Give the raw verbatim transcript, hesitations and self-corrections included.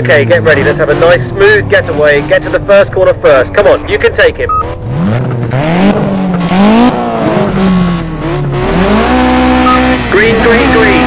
Okay, get ready. Let's have a nice smooth getaway. Get to the first corner first. Come on, you can take him. Green, green, green.